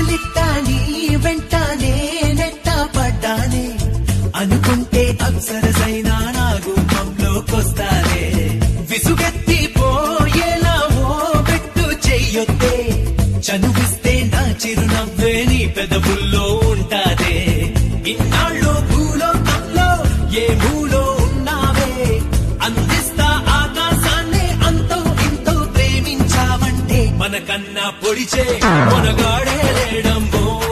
లిట్టాని వెంటానే నెట్ట పడ్డానే అనుకుంటే అప్సరసైనా నా గుమ్మంలోకొస్తానే విసుగెత్తి పోయేలా ఓ పెట్టు చెయ్యొద్దే చనువిస్తే నా చిరునవ్వే నీ పెదవుల్లో ఉంటాదే ఇన్నాళ్ళు భూలోకంలో ఏ మూలో ఉన్నావే అందిస్తా ఆకాశాన్ని అంతో ఇంతో ప్రేమించావంటే మనకన్నా పొడిచే మనగాడే లేడమ్మో